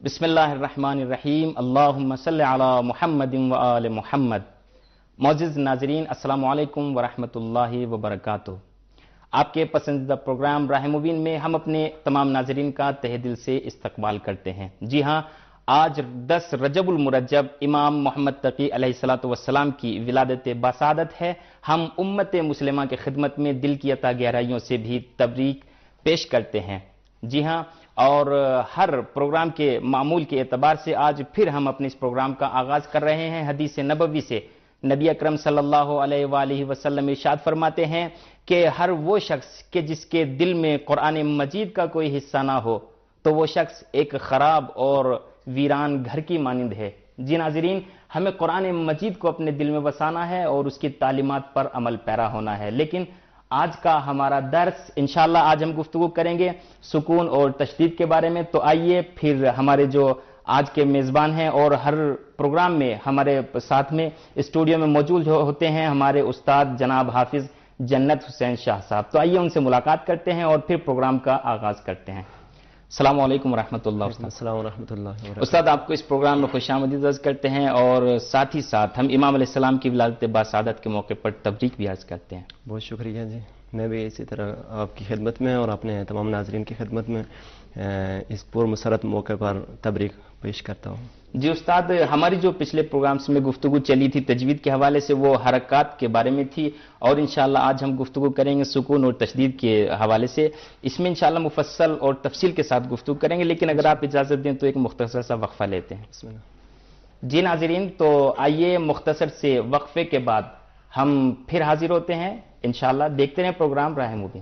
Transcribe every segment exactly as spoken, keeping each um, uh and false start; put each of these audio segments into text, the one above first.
بسم اللہ الرحمن الرحیم، اللہم صلی علی محمد و آل محمد۔ معزز ناظرین، السلام علیکم ورحمۃ اللہ وبرکاتہ۔ آپ کے پسندیدہ پروگرام راہ مبین میں ہم اپنے تمام ناظرین کا تہہ دل سے استقبال کرتے ہیں۔ جی ہاں، آج دس رجب المرجب امام محمد تقی علیہ الصلوۃ والسلام کی ولادت باسعادت ہے۔ ہم امت مسلمہ کے خدمت میں دل کی عطا گہرائیوں سے بھی تبریک پیش کرتے ہیں۔ جی ہاں، اور ہر پروگرام کے معمول کے اعتبار سے آج پھر ہم اپنے اس پروگرام کا آغاز کر رہے ہیں حدیث نبوی سے۔ نبی اکرم صلی اللہ علیہ وآلہ وسلم ارشاد فرماتے ہیں کہ ہر وہ شخص کہ جس کے دل میں قرآن مجید کا کوئی حصہ نہ ہو تو وہ شخص ایک خراب اور ویران گھر کی مانند ہے۔ جی ناظرین، ہمیں قرآن مجید کو اپنے دل میں بسانا ہے اور اس کی تعلیمات پر عمل پیرا ہونا ہے۔ لیکن آج کا ہمارا درس انشاءاللہ آج ہم گفتگو کریں گے سکون اور تشدید کے بارے میں۔ تو آئیے پھر ہمارے جو آج کے میزبان ہیں اور ہر پروگرام میں ہمارے ساتھ میں اسٹوڈیو میں موجود ہوتے ہیں ہمارے استاد جناب حافظ جنت حسین شاہ صاحب، تو آئیے ان سے ملاقات کرتے ہیں اور پھر پروگرام کا آغاز کرتے ہیں۔ السلام علیکم ورحمۃ اللہ۔ السلام ورحمۃ اللہ وبرکاتہ۔ استاد، آپ کو اس پروگرام میں خوش آمدید عرض کرتے ہیں اور ساتھ ہی ساتھ ہم امام علیہ السلام کی ولادت باسعادت کے موقع پر تبریک بھی عرض کرتے ہیں۔ بہت شکریہ جی، میں بھی اسی طرح آپ کی خدمت میں اور اپنے تمام ناظرین کی خدمت میں اس پر مسرت موقع پر تبریک پیش کرتا ہوں۔ جی استاد، ہماری جو پچھلے پروگرامز میں گفتگو چلی تھی تجوید کے حوالے سے وہ حرکات کے بارے میں تھی، اور انشاءاللہ آج ہم گفتگو کریں گے سکون اور تشدید کے حوالے سے۔ اس میں انشاءاللہ مفصل اور تفصیل کے ساتھ گفتگو کریں گے، لیکن اگر آپ اجازت دیں تو ایک مختصر سا وقفہ لیتے ہیں۔ بسم اللہ۔ جی ناظرین، تو آئیے مختصر سے وقفے کے بعد ہم پھر حاضر ہوتے ہیں انشاءاللہ۔ دیکھتے رہیں پروگرام راہ مبین۔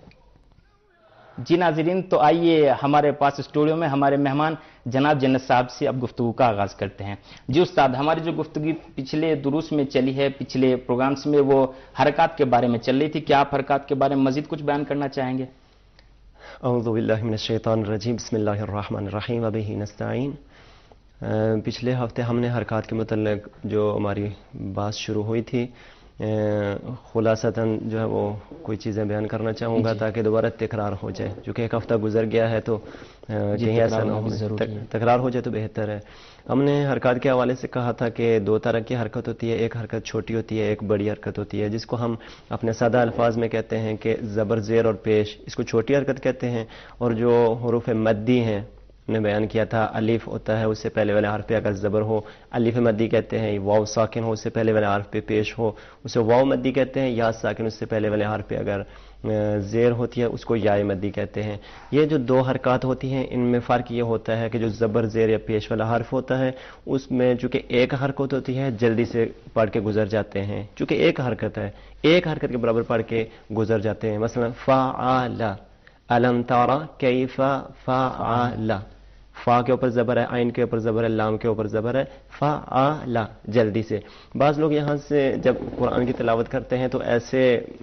جی ناظرین، تو آئیے ہمارے پاس اسٹوڈیو میں ہمارے مہمان جناب جنت صاحب سے اب گفتگو کا آغاز کرتے ہیں۔ جی استاد، ہماری جو گفتگو پچھلے دروس میں چلی ہے، پچھلے پروگرامز میں، وہ حرکات کے بارے میں چل رہی تھی۔ کیا آپ حرکات کے بارے میں مزید کچھ بیان کرنا چاہیں گے؟ اعوذ باللہ من الشیطان الرجیم، بسم اللہ الرحمن الرحیم، وبہ نستعین۔ پچھلے ہفتے ہم نے حرکات کے متعلق جو ہماری بات شروع ہوئی تھی، خلاصتاً جو ہے وہ کوئی چیزیں بیان کرنا چاہوں گا تاکہ دوبارہ تکرار ہو جائے، چونکہ ایک ہفتہ گزر گیا ہے تو کہیں ایسا نہ ہو، تکرار ہو جائے تو بہتر ہے۔ ہم نے حرکات کے حوالے سے کہا تھا کہ دو طرح کی حرکت ہوتی ہے، ایک حرکت چھوٹی ہوتی ہے، ایک بڑی حرکت ہوتی ہے، جس کو ہم اپنے سادہ الفاظ میں کہتے ہیں کہ زبر زیر اور پیش، اس کو چھوٹی حرکت کہتے ہیں۔ اور جو حروف مدی ہیں نے بیان کیا تھا، الف ہوتا ہے اس سے پہلے والے حرف پہ اگر زبر ہو الف مدی کہتے ہیں، واو ساکن ہو اس سے پہلے والے حرف پہ پیش ہو اسے واو مدی کہتے ہیں، یا ساکن اس سے پہلے والے حرف پہ اگر زیر ہوتی ہے اس کو یا مدی کہتے ہیں۔ یہ جو دو حرکات ہوتی ہیں ان میں فرق یہ ہوتا ہے کہ جو زبر زیر یا پیش والا حرف ہوتا ہے اس میں چونکہ ایک حرکت ہوتی ہے جلدی سے پڑھ کے گزر جاتے ہیں، چونکہ ایک حرکت ہے ایک حرکت کے برابر پڑھ کے گزر جاتے ہیں۔ مثلا فعل، الم تر کیف فعل، فا کے اوپر زبر ہے، عین کے اوپر زبر ہے، لام کے اوپر زبر ہے، فعل، جلدی سے۔ بعض لوگ یہاں سے جب قرآن کی تلاوت کرتے ہیں تو ایسے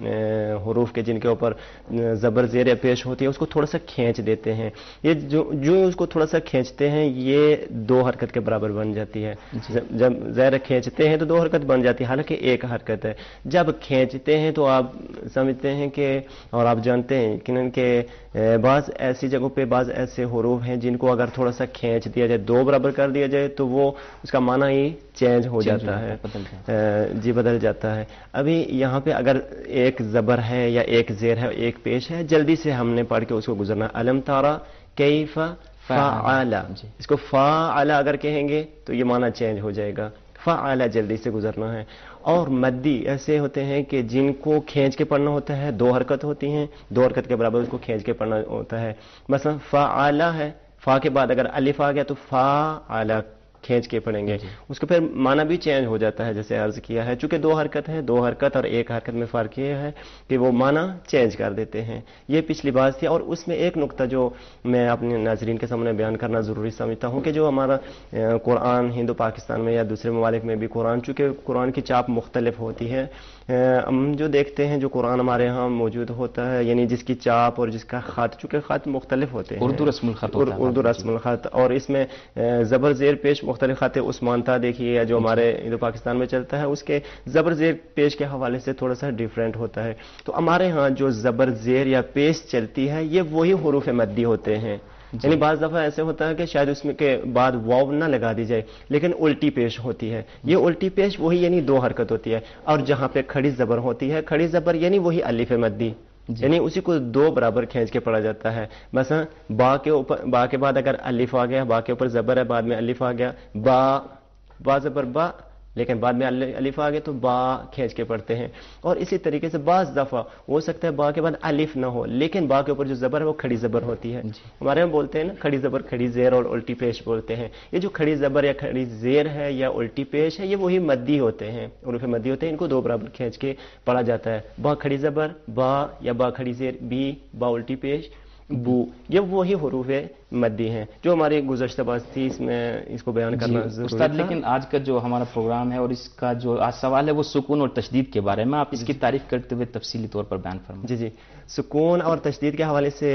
حروف کے جن کے اوپر زبر زیر پیش ہوتی ہے اس کو تھوڑا سا کھینچ دیتے ہیں، یہ جو جو اس کو تھوڑا سا کھینچتے ہیں یہ دو حرکت کے برابر بن جاتی ہے۔ جب زیر کھینچتے ہیں تو دو حرکت بن جاتی ہے، حالانکہ ایک حرکت ہے۔ جب کھینچتے ہیں تو آپ سمجھتے ہیں کہ اور آپ جانتے ہیں یقیناً کہ بعض ایسی جگہوں پہ بعض ایسے حروف ہیں جن کو اگر تھوڑا سا کھینچ دیا جائے، دو برابر کر دیا جائے تو وہ اس کا معنی ہی چینج ہو جاتا ہے، جی بدل جاتا ہے۔ ابھی یہاں پہ اگر ایک زبر ہے یا ایک زیر ہے ایک پیش ہے، جلدی سے ہم نے پڑھ کے اس کو گزرنا۔ الم تارا کیف فعل، اس کو فعل اگر کہیں گے تو یہ معنی چینج ہو جائے گا، فعل جلدی سے گزرنا ہے۔ اور مدی ایسے ہوتے ہیں کہ جن کو کھینچ کے پڑھنا ہوتا ہے، دو حرکت ہوتی ہیں، دو حرکت کے برابر اس کو کھینچ کے پڑھنا ہوتا ہے۔ مثلا فعل ہے، فا کے بعد اگر الف آ گیا تو فعل کھینچ کے پڑھیں گے، اس کا پھر معنی بھی چینج ہو جاتا ہے جیسے عرض کیا ہے، چونکہ دو حرکت ہے، دو حرکت اور ایک حرکت میں فرق یہ ہے کہ وہ معنی چینج کر دیتے ہیں۔ یہ پچھلی بات تھی۔ اور اس میں ایک نقطہ جو میں اپنے ناظرین کے سامنے بیان کرنا ضروری سمجھتا ہوں کہ جو ہمارا قرآن ہندو پاکستان میں یا دوسرے ممالک میں بھی قرآن، چونکہ قرآن کی چاپ مختلف ہوتی ہے، ہم جو دیکھتے ہیں جو قرآن ہمارے ہاں موجود ہوتا ہے یعنی جس کی چاپ اور جس کا خط، چونکہ خط مختلف ہوتے ہیں، اردو رسم الخط ہوتا ہے، اردو رسم الخط، اور اس میں زبر زیر پیش مختلف خط عثمانتا دیکھیے جو ہمارے ہندو پاکستان میں چلتا ہے اس کے زبر زیر پیش کے حوالے سے تھوڑا سا ڈیفرنٹ ہوتا ہے۔ تو ہمارے ہاں جو زبر زیر یا پیش چلتی ہے یہ وہی حروف مدی ہوتے ہیں یعنی بعض دفعہ ایسے ہوتا ہے کہ شاید اس میں کے بعد واو نہ لگا دی جائے لیکن الٹی پیش ہوتی ہے. یہ الٹی پیش وہی یعنی دو حرکت ہوتی ہے. اور جہاں پہ کھڑی زبر ہوتی ہے, کھڑی زبر یعنی وہی الف مدی, یعنی اسی کو دو برابر کھینچ کے پڑھا جاتا ہے. مثلا با کے اوپر, با کے بعد اگر الف آ گیا, با کے اوپر زبر ہے, بعد میں الف آ گیا, با با زبر با, لیکن بعد میں الف آ گیا تو با کھینچ کے پڑھتے ہیں. اور اسی طریقے سے بعض دفعہ ہو سکتا ہے با کے بعد الف نہ ہو لیکن با کے اوپر جو زبر ہے وہ کھڑی زبر ہوتی ہے. ہمارے یہاں بولتے ہیں نا کھڑی زبر کھڑی زیر اور الٹی پیش بولتے ہیں. یہ جو کھڑی زبر یا کھڑی زیر ہے یا الٹی پیش ہے یہ وہی مدی ہوتے ہیں, حروف مدی ہوتے ہیں. ان کو دو برابر کھینچ کے پڑھا جاتا ہے. با کھڑی زبر با یا با کھڑی زیر بی, با الٹی پیش بو, یہ وہی حروف مدی ہیں جو ہماری گزشتہ بات تھی, اس میں اس کو بیان کرنا ضروری استاد. تھا. لیکن آج کا جو ہمارا پروگرام ہے اور اس کا جو آج سوال ہے وہ سکون اور تشدید کے بارے میں, آپ اس کی تعریف کرتے ہوئے تفصیلی طور پر بیان فرمائیں. جی جی سکون اور تشدید کے حوالے سے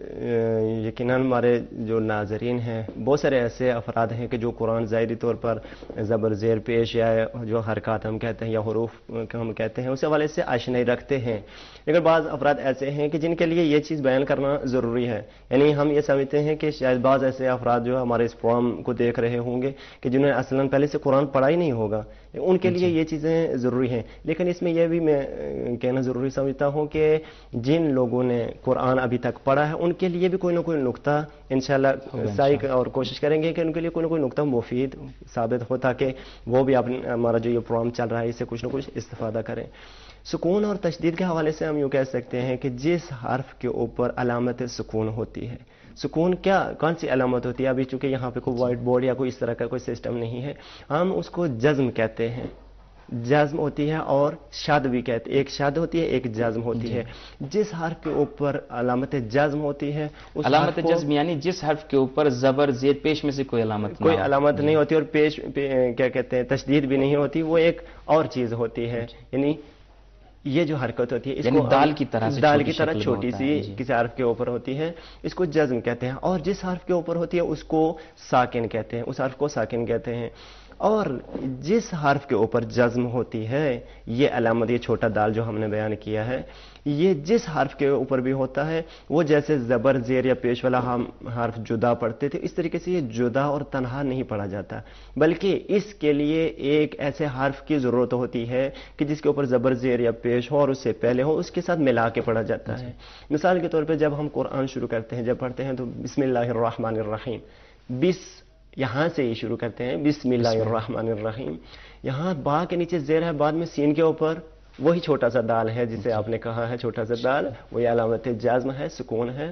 یقیناً ہمارے جو ناظرین ہیں بہت سارے ایسے افراد ہیں کہ جو قرآن ظاہری طور پر زبر زیر پیش یا جو حرکات ہم کہتے ہیں یا حروف ہم کہتے ہیں اس حوالے سے آشنائی رکھتے ہیں. لیکن بعض افراد ایسے ہیں کہ جن کے لیے یہ چیز بیان کرنا ضروری ہے. یعنی ہم یہ سمجھتے ہیں کہ شاید بعض ایسے افراد جو ہمارے اس پروگرام کو دیکھ رہے ہوں گے کہ جنہوں نے اصلاً پہلے سے قرآن پڑھا ہی نہیں ہوگا, ان کے لیے یہ چیزیں ضروری ہیں. لیکن اس میں یہ بھی میں کہنا ضروری سمجھتا ہوں کہ جن لوگوں نے قرآن ابھی تک پڑھا ہے ان کے لیے بھی کوئی نہ کوئی نقطہ انشاءاللہ سعی اور کوشش کریں گے کہ ان کے لیے کوئی نہ کوئی نقطہ مفید ثابت ہو تاکہ وہ بھی اپنے ہمارا جو یہ پروگرام چل رہا ہے اس سے کچھ نہ کچھ استفادہ کریں. سکون اور تشدید کے حوالے سے ہم یوں کہہ سکتے ہیں کہ جس حرف کے اوپر علامت سکون ہوتی ہے, سکون کیا کون سی علامت ہوتی ہے, ابھی چونکہ یہاں پہ کوئی وائٹ بورڈ یا کوئی اس طرح کا کوئی سسٹم نہیں ہے, ہم اس کو جزم کہتے ہیں. جزم ہوتی ہے اور شد بھی کہتے ہیں, ایک شد ہوتی ہے ایک جزم ہوتی ہے. جس حرف کے اوپر علامت جزم ہوتی ہے, علامت جزم یعنی جس حرف کے اوپر زبر زیر پیش میں سے کوئی علامت کوئی علامت نہیں ہوتی اور پیش کیا کہتے ہیں تشدید بھی نہیں ہوتی, وہ ایک اور چیز ہوتی ہے. یعنی یہ جو حرکت ہوتی ہے اس کو دال کی طرح دال کی طرح چھوٹی سی کسی حرف کے اوپر ہوتی ہے, اس کو جزم کہتے ہیں. اور جس حرف کے اوپر ہوتی ہے اس کو ساکن کہتے ہیں, اس حرف کو ساکن کہتے ہیں. اور جس حرف کے اوپر جزم ہوتی ہے یہ علامت, یہ چھوٹا دال جو ہم نے بیان کیا ہے, یہ جس حرف کے اوپر بھی ہوتا ہے وہ جیسے زبر زیر یا پیش والا ہم حرف جدا پڑھتے تھے اس طریقے سے یہ جدا اور تنہا نہیں پڑھا جاتا, بلکہ اس کے لیے ایک ایسے حرف کی ضرورت ہوتی ہے کہ جس کے اوپر زبر زیر یا پیش ہو اور اس سے پہلے ہو, اس کے ساتھ ملا کے پڑھا جاتا ہے. مثال کے طور پہ جب ہم قرآن شروع کرتے ہیں, جب پڑھتے ہیں تو بسم اللہ الرحمن الرحیم, بس یہاں سے ہی شروع کرتے ہیں بسم اللہ الرحمن الرحیم. یہاں با کے نیچے زیر ہے, بعد میں سین کے اوپر وہی چھوٹا سا دال ہے جسے آپ نے کہا ہے چھوٹا سا دال, وہی علامت جزم ہے, سکون ہے.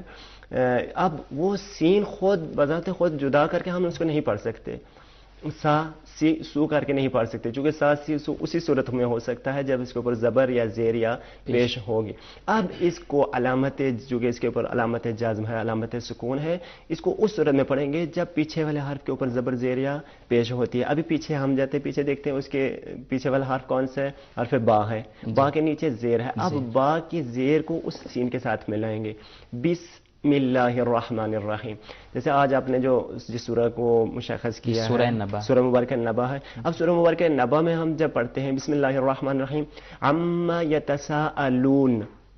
اب وہ سین خود بذات خود جدا کر کے ہم اس کو نہیں پڑھ سکتے, سا سی سو کر کے نہیں پڑھ سکتے, چونکہ سا سی سو اسی صورت میں ہو سکتا ہے جب اس کے اوپر زبر یا زیر یا پیش ہوگی. اب اس کو علامت جو کہ اس کے اوپر علامت جزم ہے, علامت سکون ہے, اس کو اس صورت میں پڑھیں گے جب پیچھے والے حرف کے اوپر زبر زیر یا پیش ہوتی ہے. ابھی پیچھے ہم جاتے پیچھے دیکھتے ہیں اس کے پیچھے والا حرف کون سا ہے, حرف با ہے, با کے نیچے زیر ہے. اب با کی زیر کو اس سین کے ساتھ ملائیں گے, بس بسم اللہ الرحمن الرحیم. جیسے آج آپ نے جو جس سورہ کو مشخص کیا سورہ ہے نبا, سورہ مبارکہ نبا ہے. اب سورہ مبارکہ نبا میں ہم جب پڑھتے ہیں بسم اللہ الرحمن الرحیم, عما یتساءلون,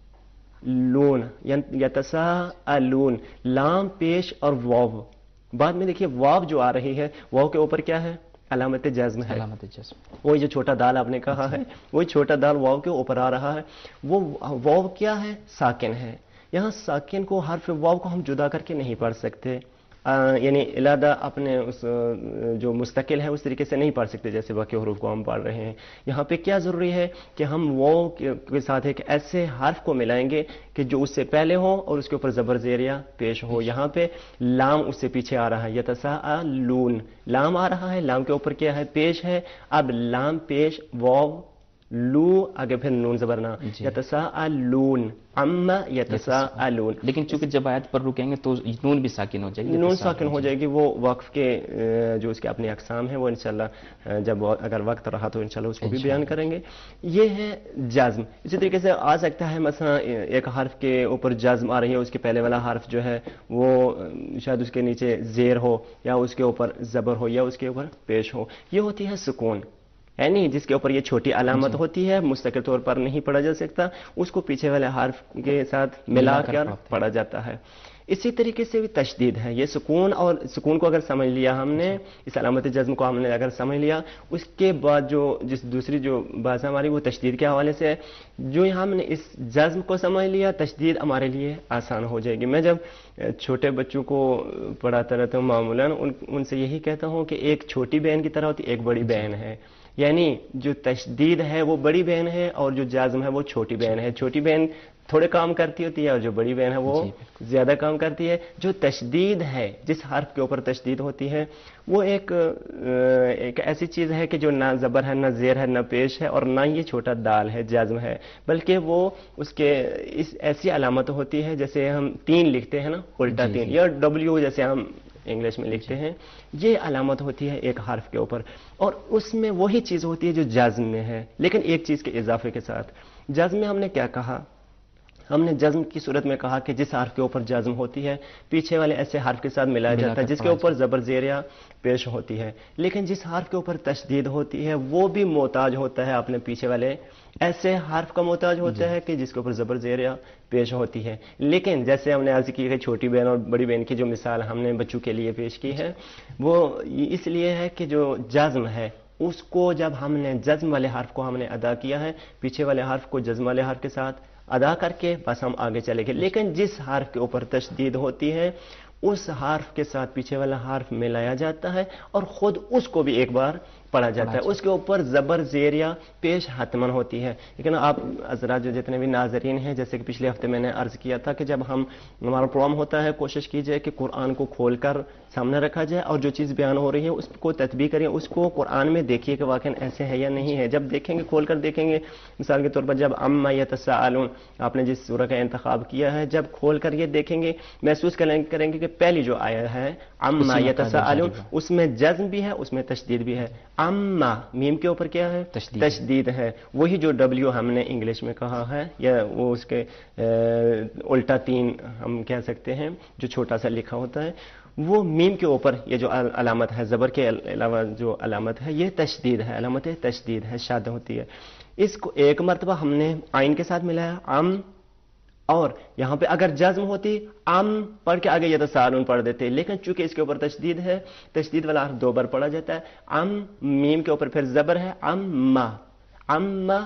لون یتساءلون, لام پیش اور واو. بعد میں دیکھیے واو جو آ رہی ہے, واو کے اوپر کیا ہے, علامت جزم ہے. علامت جزم, وہی جو چھوٹا دال آپ نے کہا ہے وہی چھوٹا دال واو کے اوپر آ رہا ہے. وہ واو کیا ہے, ساکن ہے. یہاں ساکن کو حرف واو کو ہم جدا کر کے نہیں پڑھ سکتے, یعنی علیحدہ اپنے اس جو مستقل ہے اس طریقے سے نہیں پڑھ سکتے جیسے باقی حروف کو ہم پڑھ رہے ہیں. یہاں پہ کیا ضروری ہے کہ ہم واو کے ساتھ ایک ایسے حرف کو ملائیں گے کہ جو اس سے پہلے ہو اور اس کے اوپر زبر زیر یا پیش ہو. یہاں پہ لام اس سے پیچھے آ رہا ہے, یتساءلون, لام آ رہا ہے, لام کے اوپر کیا ہے, پیش ہے. اب لام پیش واو لو آگے پھر نون زبرنا, یتساءلون, عما یتساءلون. لیکن چونکہ جب آیت پر رکیں گے تو نون بھی ساکن ہو جائے گی, نون ساکن ہو جائے گی. وہ وقف کے جو اس کے اپنے اقسام ہیں وہ انشاءاللہ جب اگر وقت رہا تو انشاءاللہ اس کو بھی بیان کریں گے. یہ ہے جزم. اسی طریقے سے آ سکتا ہے مثلا ایک حرف کے اوپر جزم آ رہی ہے, اس کے پہلے والا حرف جو ہے وہ شاید اس کے نیچے زیر ہو یا اس کے اوپر زبر ہو یا اس کے اوپر پیش ہو, یہ ہوتی ہے سکون. यानी जिसके ऊपर ये छोटी अलामत होती है, मुस्तकिल तौर पर नहीं पढ़ा जा सकता, उसको पीछे वाले हार्फ के साथ मिलाकर पढ़ा जाता है। इसी तरीके से भी तशदीद है, ये सुकून, और सुकून को अगर समझ लिया हमने, इस अलामत जज्म को हमने अगर समझ लिया, उसके बाद जो जिस दूसरी जो बात हमारी वो तशदीद के हवाले से है। जो यहाँ हमने इस जज्म को समझ लिया, तशदीद हमारे लिए आसान हो जाएगी। मैं जब छोटे बच्चों को पढ़ाता रहता हूँ मामूलन, उन उनसे यही कहता हूँ कि एक छोटी बहन की तरह होती, एक बड़ी बहन है। यानी जो तशदीद है वो बड़ी बहन है और जो जाज़म है वो छोटी बहन है। छोटी बहन थोड़े काम करती होती है और जो बड़ी बहन है वो ज्यादा काम करती है। जो तशदीद है, जिस हर्फ के ऊपर तशदीद होती है, वो एक एक ऐसी चीज है कि जो ना जबर है, ना जेर है, ना पेश है, और ना ये छोटा दाल है, जाज़म है, बल्कि वो उसके इस ऐसी अलामत होती है जैसे हम तीन लिखते हैं ना, उल्टा तीन, या डब्ल्यू जैसे हम इंग्लिश में लिखते हैं, ये अलामत होती है एक हर्फ के ऊपर, और उसमें वही चीज होती है जो जाज़म में है, लेकिन एक चीज के इजाफे के साथ। जाज़म में हमने क्या कहा? हमने जज्म की सूरत में कहा कि जिस हर्फ के ऊपर जज्म होती है, पीछे वाले ऐसे हर्फ के साथ मिलाया जाता है जिसके ऊपर जबर जेर या पेश होती है। लेकिन जिस हर्फ के ऊपर तशदीद होती है वो भी मोहताज होता है अपने पीछे वाले ऐसे हर्फ का मोहताज होता है कि जिसके ऊपर जबर जेर या पेश होती है। लेकिन जैसे हमने अर्ज की है, छोटी बहन और बड़ी बहन की जो मिसाल हमने बच्चों के लिए पेश की है, वो इसलिए है कि जो जज्म है उसको जब हमने जज्म वाले हर्फ को हमने अदा किया है, पीछे वाले हर्फ को जज्म वाले हर्फ के साथ अदा करके बस हम आगे चले गए। लेकिन जिस हर्फ के ऊपर तशदीद होती है उस हर्फ के साथ पीछे वाला हर्फ मिलाया जाता है और खुद उसको भी एक बार पढ़ा जाता है। उसके ऊपर जबर जेर या पेश हतमन होती है। लेकिन आप हज़रात जो जितने भी नाज़रीन हैं, जैसे कि पिछले हफ्ते मैंने अर्ज किया था कि जब हम हमारा प्रोग्राम होता है, कोशिश कीजिए कि कुरान को खोलकर सामने रखा जाए और जो चीज़ बयान हो रही है उसको तत्बीक करिए, उसको कुरान में देखिए कि वाकई ऐसे है या नहीं है। जब देखेंगे, खोलकर देखेंगे, मिसाल के तौर पर जब अम्मा यतसाअलून आपने जिस सूरह का इंतखाब किया है, जब खोलकर ये देखेंगे, महसूस करेंगे कि पहली जो आया है अम्मा यतसाअलून, उसमें जज्म भी है, उसमें तशदीद भी है। अम्मा मीम के ऊपर क्या है? तशदीद, तशदीद है। वही जो डब्ल्यू हमने इंग्लिश में कहा है, या वो उसके उल्टा तीन हम कह सकते हैं, जो छोटा सा लिखा होता है, वो मीम के ऊपर ये जो अलामत है, जबर के अलावा जो अलामत है, ये तशदीद है, अलामत तशदीद है, शाद होती है। इसको एक मरतबा हमने आइन के साथ मिलाया, अम, और यहां पे अगर जज्म होती अम पढ़ के आगे यतसाअलून पढ़ देते, लेकिन चूंकि इसके ऊपर तशदीद है, तशदीद वाला हर्फ दो बार पढ़ा जाता है। अम मीम के ऊपर फिर जबर है, अम्मा, अम्मा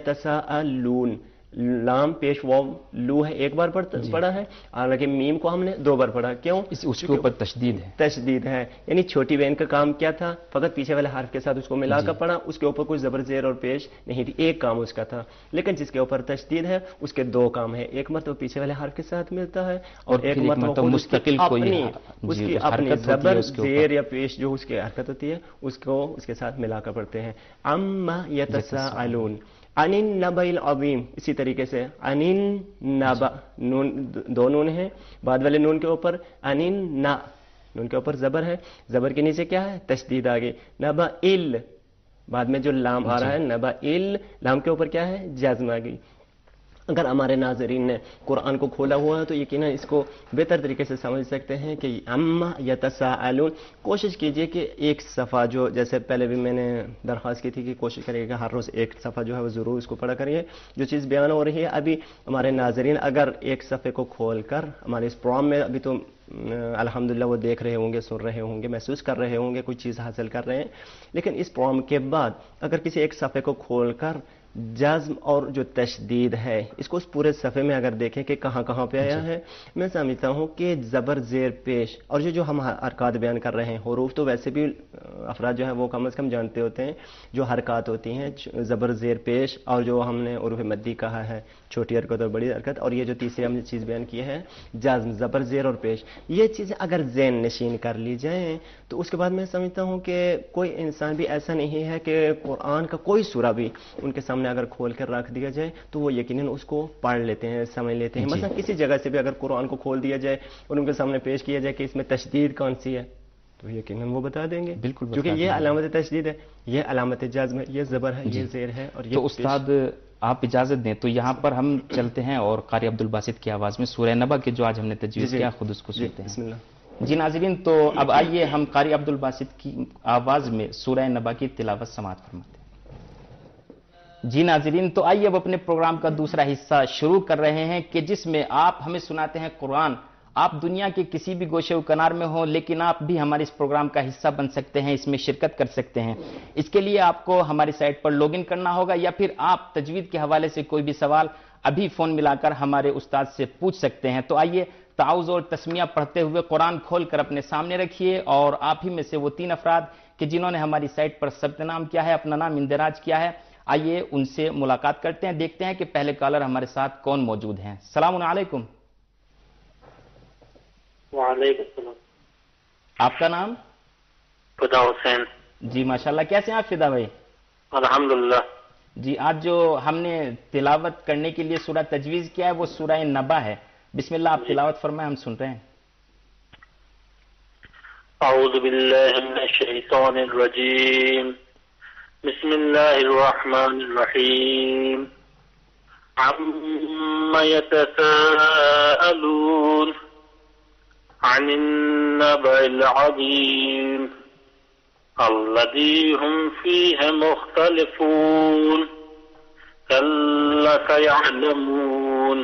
यतसाअलून, लाम पेश वाव लू है, एक बार पढ़ा है, हालांकि मीम को हमने दो बार पढ़ा। क्यों? उसके ऊपर तशदीद है, तशदीद है। यानी छोटी बहन का काम क्या था? फकत पीछे वाले हर्फ के साथ उसको मिलाकर पढ़ा, उसके ऊपर कुछ जबर जेर और पेश नहीं थी, एक काम उसका था। लेकिन जिसके ऊपर तशदीद है उसके दो काम है, एक मरतबा पीछे वाले हर्फ के साथ मिलता है और एक मरतबा मुस्तकिल अपनी उसकी अपनी जबर जेर या पेश जो उसकी हरकत होती है उसको उसके साथ मिलाकर पढ़ते हैं। अम्मा यतसाअलून, अनिन नबइल अज़ीम, इसी तरीके से अनिन नबा, नून दो नून है, बाद वाले नून के ऊपर अनिन ना, नून के ऊपर जबर है, जबर के नीचे क्या है? तशदीद आ गई। नबा इल, बाद में जो लाम आ रहा है नबा इल, लाम के ऊपर क्या है? जज्म आ गई। अगर हमारे नाज़रीन ने कुरान को खोला हुआ है तो यकीनन इसको बेहतर तरीके से समझ सकते हैं कि अम्मा यतसाअलून। कोशिश कीजिए कि एक सफ़ा, जो जैसे पहले भी मैंने दरख्वास्त की थी कि कोशिश करिएगा हर रोज़ एक सफ़ा जो है वो ज़रूर इसको पढ़ा करिए। जो चीज़ बयान हो रही है, अभी हमारे नाज़रीन अगर एक सफ़े को खोल कर हमारे इस प्रोग्राम में अभी तो अल्हम्दुलिल्लाह वो देख रहे होंगे, सुन रहे होंगे, महसूस कर रहे होंगे, कोई चीज़ हासिल कर रहे हैं, लेकिन इस प्रोग्राम के बाद अगर किसी एक सफ़े को खोल कर जज्म और जो तशदीद है इसको उस पूरे सफ़े में अगर देखें कि कहाँ कहाँ पे आया है, मैं समझता हूँ कि ज़बर जेर पेश और जो जो हम हरकत बयान कर रहे हैं, हुरूफ तो वैसे भी अफराद जो है वो कम अज़ कम जानते होते हैं, जो हरकत होती हैं ज़बर जेर पेश और जो हमने उरूफ मद्दी कहा है, छोटी हरकत और बड़ी हरकत, और ये जो तीसरी हमने चीज़ बयान की है जज्म, ज़बर जेर और पेश, ये चीज़ें अगर ज़हन नशीन कर ली जाएँ तो उसके बाद मैं समझता हूँ कि कोई इंसान भी ऐसा नहीं है कि कुरान का कोई सूरा भी उनके सामने अगर खोल कर रख दिया जाए तो वो यकीनन उसको पढ़ लेते हैं, समझ लेते हैं। मतलब किसी जगह से भी अगर कुरान को खोल दिया जाए और उनके सामने पेश किया जाए कि इसमें तशदीद कौन सी है तो यकीनन वो बता देंगे, बिल्कुल, क्योंकि ये अलामत तशदीद है, ये अलामत जज्म है, ये जबर है, ये जेर है। और ये तो उस्ताद आप इजाजत दें तो यहाँ पर हम चलते हैं और कारी अब्दुल बासित की आवाज में सूरह नबा के जो आज हमने तजवीज़ किया खुद उसको सुनते हैं। बिस्मिल्लाह। जी नाज़रीन, तो अब आइए हम कारी अब्दुल बासित की आवाज में सूरह नबा की तिलावत समाअत फरमाते हैं। جی ناظرین، تو آئیے اب اپنے پروگرام کا دوسرا حصہ شروع کر رہے ہیں کہ جس میں آپ ہمیں سناتے ہیں قرآن. آپ دنیا کے کسی بھی گوشے و کنار میں ہوں لیکن آپ بھی ہمارے اس پروگرام کا حصہ بن سکتے ہیں، اس میں شرکت کر سکتے ہیں. اس کے لیے آپ کو ہماری سائٹ پر لاگ ان کرنا ہوگا یا پھر آپ تجوید کے حوالے سے کوئی بھی سوال ابھی فون ملا کر ہمارے استاد سے پوچھ سکتے ہیں. تو آئیے تعاوذ اور تسمیہ پڑھتے ہوئے قرآن کھول کر اپنے سامنے رکھیے اور آپ ہی میں سے وہ تین افراد کہ جنہوں نے ہماری سائٹ پر ثبت نام کیا ہے، اپنا نام اندراج کیا ہے، آئیے ان سے ملاقات کرتے ہیں، دیکھتے ہیں کہ پہلے کالر ہمارے ساتھ کون موجود ہیں. السلام علیکم. وعلیکم السلام. آپ کا نام؟ فدا حسین. جی ماشاءاللہ، کیسے ہیں آپ فدا بھائی؟ الحمدللہ. جی آج جو ہم نے تلاوت کرنے کے لیے سورہ تجویز کیا ہے وہ سورہ نبا ہے. بسم اللہ، آپ تلاوت فرمائیں، ہم سن رہے ہیں. اعوذ باللہ من الشیطان الرجیم. بسم اللہ الرحمن الرحیم. عما يتساءلون عن النبأ العظيم الذي هم فيه مختلفون كلا سيعلمون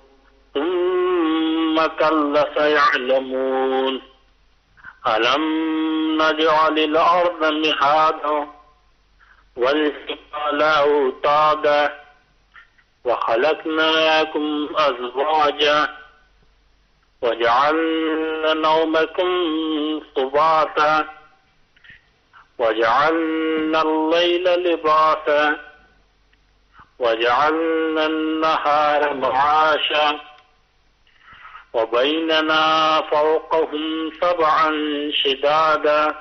ثم كلا سيعلمون ألم نجعل الأرض مهادا والجبال أوتادا وخلقناكم أزواجا وجعلنا نومكم سباتا وجعلنا الليل لباسا وجعلنا النهار معاشا وبيننا فوقهم سبعا شدادا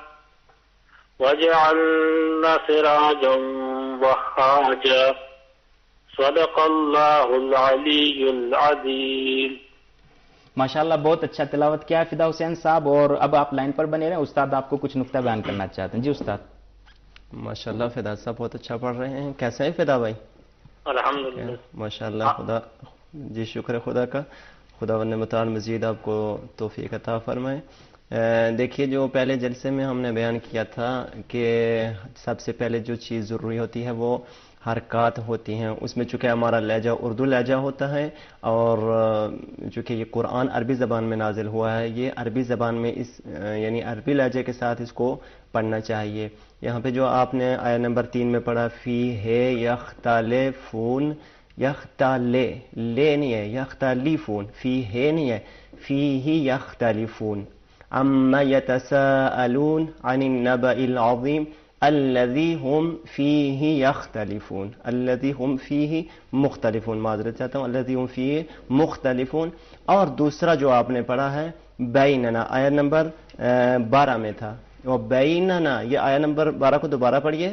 وجعلنا سراجا وهاجا صدق اللہ العلی العظیم. ماشاءاللہ بہت اچھا تلاوت کیا ہے فدا حسین صاحب، اور اب آپ لائن پر بنے رہیں، استاد آپ کو کچھ نقطہ بیان کرنا چاہتے ہیں. جی استاد. ماشاءاللہ فدا صاحب بہت اچھا پڑھ رہے ہیں. کیسے ہیں فدا بھائی؟ الحمدللہ ماشاءاللہ. خدا جی شکر خدا کا، خدا نے متعال مزید آپ کو توفیق عطا فرمائے. دیکھیے جو پہلے جلسے میں ہم نے بیان کیا تھا کہ سب سے پہلے جو چیز ضروری ہوتی ہے وہ حرکات ہوتی ہیں. اس میں چونکہ ہمارا لہجہ اردو لہجہ ہوتا ہے اور چونکہ یہ قرآن عربی زبان میں نازل ہوا ہے، یہ عربی زبان میں اس یعنی عربی لہجے کے ساتھ اس کو پڑھنا چاہیے. یہاں پہ جو آپ نے آیا نمبر تین میں پڑھا فی ہے یختلفون، یختلے لے نہیں ہے، یختلفون، فی ہے نہیں ہے، فی ہی یختلفون. اما یتساءلون عن النبأ العظیم الذی ہم فیہ یختلفون، الذی ہم فیہ مختلفون، معذرت چاہتا ہوں، الذی ہم فیہ مختلفون. اور دوسرا جو آپ نے پڑھا ہے بیننا، آیا نمبر بارہ میں تھا، اور بیننا یہ آیا نمبر بارہ کو دوبارہ پڑھیے،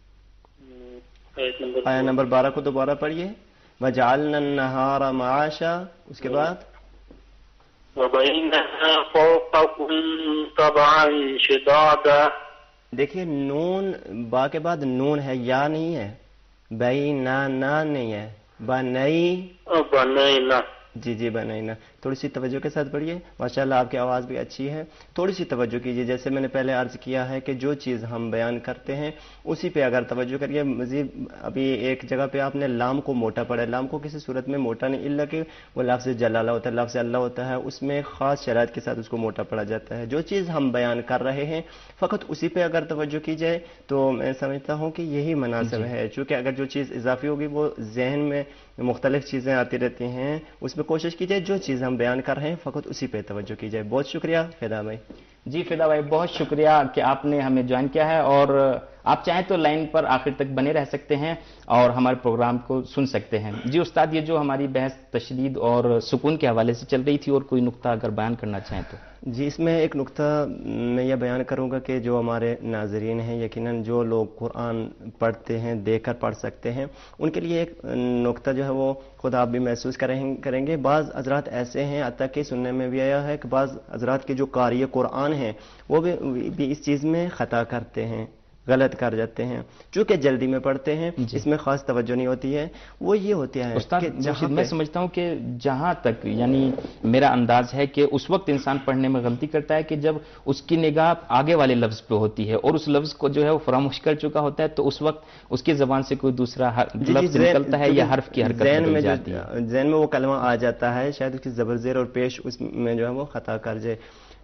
آیا نمبر بارہ کو دوبارہ پڑھیے. وجعلنا النہار معاشا، اس کے بعد وَبَيْنَهَا فَوْقَكُمْ سَبْعًا شِدَادًا. دیکھیے نون با کے بعد نون ہے، یا نہیں ہے، بینا نا نہیں ہے، بنئی بنینا. جی جی بنینا. تھوڑی سی توجہ کے ساتھ پڑھیے. ماشاءاللہ آپ کی آواز بھی اچھی ہے، تھوڑی سی توجہ کیجیے. جیسے میں نے پہلے عرض کیا ہے کہ جو چیز ہم بیان کرتے ہیں اسی پہ اگر توجہ کریے. مزید ابھی ایک جگہ پہ آپ نے لام کو موٹا پڑھا ہے. لام کو کسی صورت میں موٹا نہیں، الا کہ وہ لفظ جلالہ ہوتا ہے، لفظ اللہ ہوتا ہے، اس میں خاص شرائط کے ساتھ اس کو موٹا پڑھا جاتا ہے. جو چیز ہم بیان کر رہے ہیں فقط اسی پہ اگر توجہ کی جائے تو میں سمجھتا ہوں کہ یہی مناسب ہے. چونکہ اگر جو چیز اضافی ہوگی وہ ذہن میں مختلف چیزیں آتی رہتی ہیں، اس میں کوشش کی جائے جو چیز ہم بیان کر رہے ہیں فقط اسی پہ توجہ کی جائے. بہت شکریہ فدا بھائی. جی فدا بھائی بہت شکریہ کہ آپ نے ہمیں جوائن کیا ہے، اور آپ چاہیں تو لائن پر آخر تک بنے رہ سکتے ہیں اور ہمارے پروگرام کو سن سکتے ہیں. جی استاد، یہ جو ہماری بحث تشدید اور سکون کے حوالے سے چل رہی تھی، اور کوئی نقطہ اگر بیان کرنا چاہیں تو. جی اس میں ایک نقطہ میں یہ بیان کروں گا کہ جو ہمارے ناظرین ہیں، یقیناً جو لوگ قرآن پڑھتے ہیں، دیکھ کر پڑھ سکتے ہیں، ان کے لیے ایک نقطہ جو ہے وہ خود آپ بھی محسوس کریں کریں گے. بعض حضرات ایسے ہیں، حتیٰ کہ سننے میں بھی آیا ہے کہ بعض حضرات کے جو قاری قرآن ہیں وہ بھی, بھی اس چیز میں خطا کرتے ہیں. غلط کر جاتے ہیں چونکہ جلدی میں پڑھتے ہیں, اس میں خاص توجہ نہیں ہوتی ہے. وہ یہ ہوتی ہے استاد کہ جہاں میں سمجھتا ہوں کہ جہاں تک یعنی میرا انداز ہے کہ اس وقت انسان پڑھنے میں غلطی کرتا ہے کہ جب اس کی نگاہ آگے والے لفظ پہ ہوتی ہے اور اس لفظ کو جو ہے وہ فراموش کر چکا ہوتا ہے, تو اس وقت اس کی زبان سے کوئی دوسرا لفظ نکلتا ہے یا حرف کی حرکت بدل جاتی ہے, ذہن میں وہ کلمہ آ جاتا ہے, شاید اس کی زبر زیر اور پیش اس میں جو ہے وہ خطا کر جائے.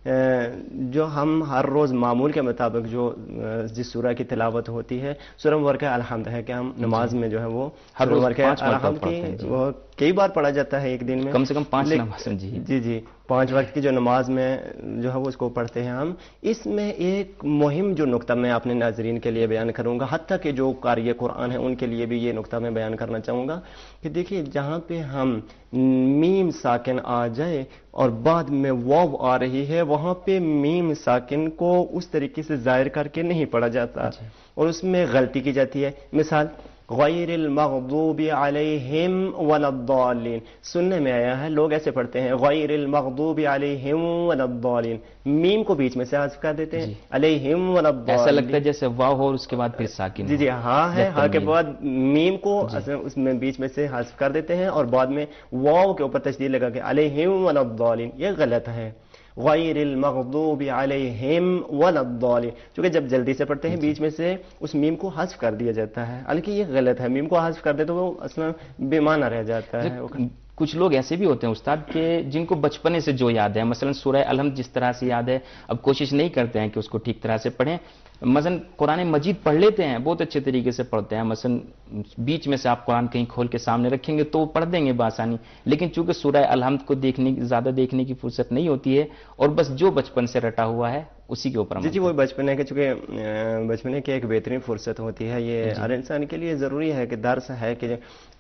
جو ہم ہر روز معمول کے مطابق جو جس سورہ کی تلاوت ہوتی ہے, سورہ مبارکہ الحمد ہے کہ ہم نماز میں جو ہے وہ ہر روز پانچ الحمد کی وہ کئی بار پڑھا جاتا ہے ایک دن میں, کم سے کم پانچ نماز. جی جی جی پانچ وقت کی جو نماز میں جو ہے وہ اس کو پڑھتے ہیں ہم. اس میں ایک مہم جو نقطہ میں اپنے ناظرین کے لیے بیان کروں گا, حتیٰ کہ جو قاری قرآن ہیں ان کے لیے بھی یہ نقطہ میں بیان کرنا چاہوں گا کہ دیکھیے جہاں پہ ہم میم ساکن آ جائے اور بعد میں واو آ رہی ہے, وہاں پہ میم ساکن کو اس طریقے سے ظاہر کر کے نہیں پڑھا جاتا اور اس میں غلطی کی جاتی ہے. مثال غیر المغضوب علیہم ولا الضالین, سننے میں آیا ہے لوگ ایسے پڑھتے ہیں غیر المغضوب علیہم ولا الضالین, میم کو بیچ میں سے حذف کر دیتے ہیں, علیہم ولا الضالین, ایسا لگتا ہے جیسے واو ہو اور اس کے بعد پھر ساکن. جی جی ہاں ہے, ہاں کے بعد میم کو اس میں بیچ میں سے حذف کر دیتے ہیں اور بعد میں واو کے اوپر تشدید لگا کے علیہم ولا الضالین. یہ غلط ہے, غیر المغضوب علیہم ولا الضالین, چونکہ جب جلدی سے پڑھتے ہیں بیچ میں سے اس میم کو حذف کر دیا جاتا ہے, حالانکہ یہ غلط ہے, میم کو حذف کر دے تو وہ اصلا بے معنی رہ جاتا ہے. کچھ لوگ ایسے بھی ہوتے ہیں استاد کہ جن کو بچپنے سے جو یاد ہے, مثلا سورہ الحمد جس طرح سے یاد ہے, اب کوشش نہیں کرتے ہیں کہ اس کو ٹھیک طرح سے پڑھیں. مثلا قرآن مجید پڑھ لیتے ہیں, بہت اچھے طریقے سے پڑھتے ہیں, مثلا بیچ میں سے آپ قرآن کہیں کھول کے سامنے رکھیں گے تو پڑھ دیں گے بآسانی, لیکن چونکہ سورہ الحمد کو دیکھنے زیادہ دیکھنے کی فرصت نہیں ہوتی ہے اور بس جو بچپن سے رٹا ہوا ہے اسی کے اوپر. جی جی وہی بچپنے کے, چونکہ بچپنے کی ایک بہترین فرصت ہوتی ہے, یہ ہر انسان کے لیے ضروری ہے کہ درس ہے کہ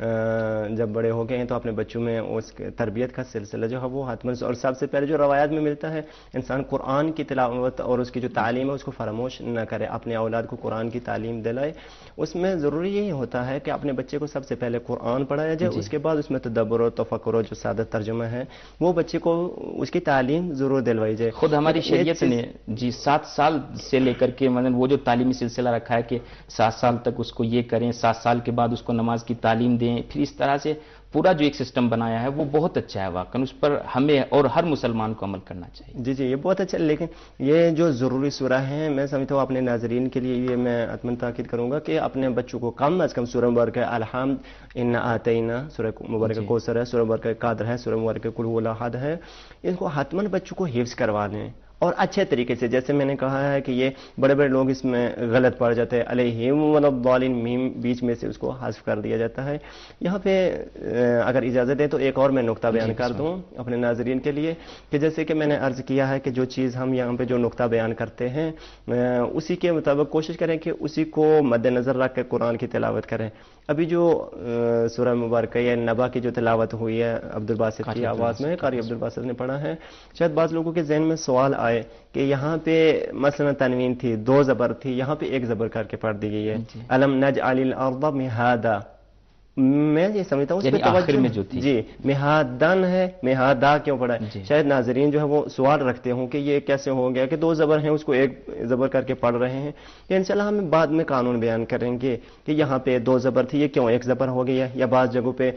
جب بڑے ہو گئے ہیں تو اپنے بچوں میں اس تربیت کا سلسلہ جو ہے وہ حتماً, اور سب سے پہلے جو روایات میں ملتا ہے انسان قرآن کی تلاوت اور اس کی جو تعلیم ہے اس کو فراموش نہ کرے, اپنے اولاد کو قرآن کی تعلیم دلائے. اس میں ضروری یہی ہوتا ہے کہ اپنے بچے کو سب سے پہلے قرآن پڑھایا جائے, اس کے بعد اس میں تدبر و تفکر و جو سادہ ترجمہ ہے وہ بچے کو اس کی تعلیم ضرور دلوائی جائے. خود ہماری شریعت نے جی سات سال سے لے کر کے مطلب وہ جو تعلیمی سلسلہ رکھا ہے کہ سات سال تک اس کو یہ کریں, سات سال کے بعد اس کو نماز کی تعلیم دیں, پھر اس طرح سے پورا جو ایک سسٹم بنایا ہے وہ بہت اچھا ہے واقعا, اس پر ہمیں اور ہر مسلمان کو عمل کرنا چاہیے. جی جی یہ بہت اچھا ہے, لیکن یہ جو ضروری سورہ ہیں میں سمجھتا ہوں اپنے ناظرین کے لیے یہ میں حتماً تاکید کروں گا کہ اپنے بچوں کو کم از کم سورہ مبارکہ الحمد, انا آتینا, سورہ مبارکہ کوثر ہے, سورہ مبارکہ قادر ہے, سورہ مبارکہ قل هو الاحد ہے, ان کو حتماً بچوں کو حفظ کروا دیں اور اچھے طریقے سے. جیسے میں نے کہا ہے کہ یہ بڑے بڑے لوگ اس میں غلط پڑ جاتے ہیں, علیہم ولا الضالین میم بیچ میں سے اس کو حذف کر دیا جاتا ہے. یہاں پہ اگر اجازت دیں تو ایک اور میں نقطہ بیان کر دوں اپنے ناظرین کے لیے کہ جیسے کہ میں نے عرض کیا ہے کہ جو چیز ہم یہاں پہ جو نقطہ بیان کرتے ہیں اسی کے مطابق کوشش کریں کہ اسی کو مد نظر رکھ کے قرآن کی تلاوت کریں. ابھی جو سورہ مبارکہ یا نبا کی جو تلاوت ہوئی ہے عبد الباسط کی آواز میں, قاری عبد الباسط نے پڑھا ہے, شاید بعض لوگوں کے ذہن میں سوال آئے کہ یہاں پہ مثلا تنوین تھی, دو زبر تھی, یہاں پہ ایک زبر کر کے پڑھ دی گئی ہے, الم نجعل الارض مہادا. میں یہ سمجھتا ہوں اس پہ توجہ جی مہادن ہے, مہادا کیوں پڑھا ہے؟ شاید ناظرین جو ہے وہ سوال رکھتے ہوں کہ یہ کیسے ہو گیا کہ دو زبر ہیں اس کو ایک زبر کر کے پڑھ رہے ہیں. یہ انشاءاللہ ہم بعد میں قانون بیان کریں گے کہ یہاں پہ دو زبر تھی یہ کیوں ایک زبر ہو گئی ہے, یا بعض جگہوں پہ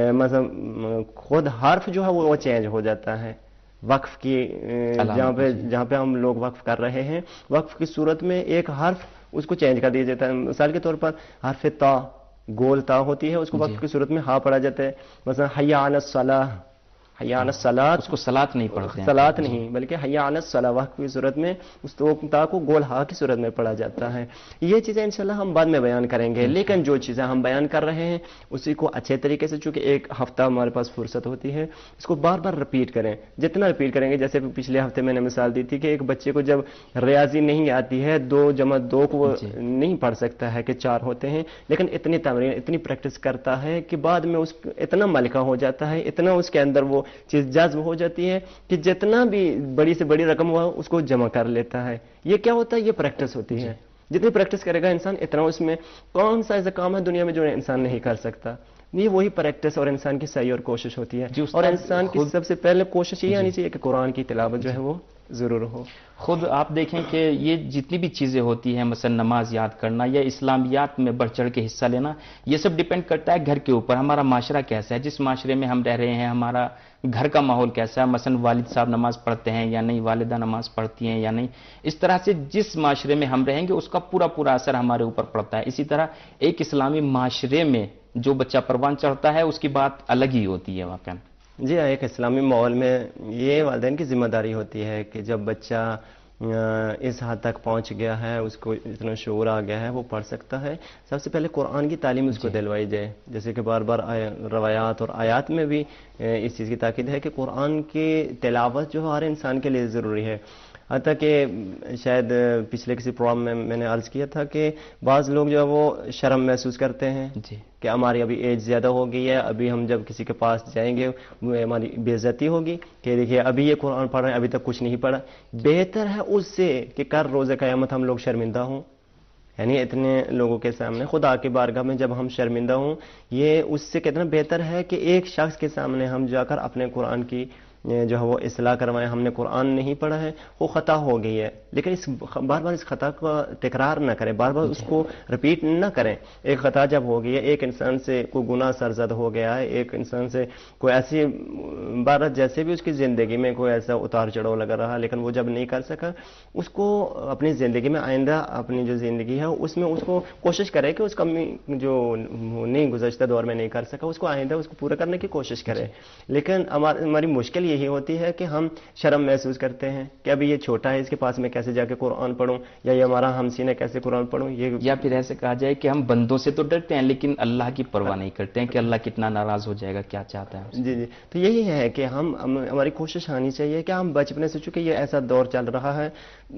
مطلب خود حرف جو ہے وہ چینج ہو جاتا ہے وقف کی, جہاں پہ جہاں پہ ہم لوگ وقف کر رہے ہیں وقف کی صورت میں ایک حرف اس کو چینج کر دیا جاتا ہے. مثال کے طور پر حرف تا, گول تا ہوتی ہے, اس کو وقف کی صورت میں ہاں پڑھا جاتا ہے. مثلا حی علی الصلاۃ, حی علی الصلاۃ, اس کو صلاۃ نہیں پڑھتے ہیں, صلاۃ نہیں بلکہ حی علی الصلاۃ وقف کی صورت میں اس تا کو گول ہا کی صورت میں پڑھا جاتا ہے. یہ چیزیں انشاءاللہ ہم بعد میں بیان کریں گے, لیکن جو چیزیں ہم بیان کر رہے ہیں اسی کو اچھے طریقے سے, چونکہ ایک ہفتہ ہمارے پاس فرصت ہوتی ہے, اس کو بار بار رپیٹ کریں. جتنا رپیٹ کریں گے, جیسے پچھلے ہفتے میں نے مثال دی تھی کہ ایک بچے کو جب ریاضی نہیں آتی ہے, دو جمع دو کو وہ نہیں پڑھ سکتا ہے کہ چار ہوتے ہیں, لیکن اتنی تمرین اتنی پریکٹس کرتا ہے کہ بعد میں اس اتنا ملکہ ہو جاتا ہے, اتنا اس کے اندر وہ چیز جذب ہو جاتی ہے کہ جتنا بھی بڑی سے بڑی رقم ہوا اس کو جمع کر لیتا ہے. یہ کیا ہوتا ہے؟ یہ پریکٹس ہوتی ہے. جتنی پریکٹس کرے گا انسان اتنا اس میں کون سا ایسا کام ہے دنیا میں جو انسان نہیں کر سکتا. یہ وہی پریکٹس اور انسان کی صحیح اور کوشش ہوتی ہے, اور انسان کی سب سے پہلے کوشش یہ آنی چاہیے کہ قرآن کی تلاوت جو ہے وہ ضرور ہو. خود آپ دیکھیں کہ یہ جتنی بھی چیزیں ہوتی ہیں، مثلا نماز یاد کرنا یا اسلامیات میں بڑھ چڑھ کے حصہ لینا، یہ سب ڈیپینڈ کرتا ہے گھر کے اوپر. ہمارا معاشرہ کیسا ہے، جس معاشرے میں ہم رہ رہے ہیں ہمارا گھر کا ماحول کیسا ہے، مثلا والد صاحب نماز پڑھتے ہیں یا نہیں، والدہ نماز پڑھتی ہیں یا نہیں، اس طرح سے جس معاشرے میں ہم رہیں گے اس کا پورا پورا اثر ہمارے اوپر پڑتا ہے. اسی طرح ایک اسلامی معاشرے میں جو بچہ پروان چڑھتا ہے اس کی بات الگ ہی ہوتی ہے واقعا. جی ہاں، ایک اسلامی ماحول میں یہ والدین کی ذمہ داری ہوتی ہے کہ جب بچہ اس حد تک پہنچ گیا ہے، اس کو اتنا شعور آ گیا ہے، وہ پڑھ سکتا ہے، سب سے پہلے قرآن کی تعلیم اس کو دلوائی جائے. جیسے کہ بار بار روایات اور آیات میں بھی اس چیز کی تاکید ہے کہ قرآن کی تلاوت جو ہر انسان کے لیے ضروری ہے. حتیٰ کہ شاید پچھلے کسی پروگرام میں میں نے عرض کیا تھا کہ بعض لوگ جو ہے وہ شرم محسوس کرتے ہیں جی کہ ہماری ابھی ایج زیادہ ہو گئی ہے، ابھی ہم جب کسی کے پاس جائیں گے وہ ہماری بے عزتی ہوگی کہ دیکھیے ابھی یہ قرآن پڑھ رہے ہیں، ابھی تک کچھ نہیں پڑھا. بہتر ہے اس سے کہ کر روز قیامت ہم لوگ شرمندہ ہوں، یعنی اتنے لوگوں کے سامنے خدا کی بارگاہ میں جب ہم شرمندہ ہوں، یہ اس سے کتنا بہتر ہے کہ ایک شخص کے سامنے ہم جا کر اپنے قرآن کی جو ہے وہ اصلاح کروائیں. ہم نے قرآن نہیں پڑھا ہے، وہ خطا ہو گئی ہے، لیکن اس بار بار اس خطا کا تکرار نہ کریں، بار بار اس کو رپیٹ نہ کریں. ایک خطا جب ہو گئی ہے، ایک انسان سے کوئی گناہ سرزد ہو گیا ہے، ایک انسان سے کوئی ایسی بار جیسے بھی اس کی زندگی میں کوئی ایسا اتار چڑھاؤ لگا رہا لیکن وہ جب نہیں کر سکا، اس کو اپنی زندگی میں آئندہ اپنی جو زندگی ہے اس میں اس کو کوشش کرے کہ اس کمی جو نہیں گزشتہ دور میں نہیں کر سکا اس کو آئندہ اس کو پورا کرنے کی کوشش کرے. لیکن ہماری مشکل یہی ہوتی ہے کہ ہم شرم محسوس کرتے ہیں کہ ابھی یہ چھوٹا ہے، اس کے پاس میں کیسے جا کے قرآن پڑھوں، یا یہ ہمارا ہمسین ہے کیسے قرآن پڑھوں. یہ یا پھر ایسے کہا جائے کہ ہم بندوں سے تو ڈرتے ہیں لیکن اللہ کی پرواہ نہیں کرتے ہیں کہ اللہ کتنا ناراض ہو جائے گا، کیا چاہتا ہے. جی جی تو یہی ہے کہ ہم ہماری کوشش آنی چاہیے کہ ہم بچپنے سے، چونکہ یہ ایسا دور چل رہا ہے،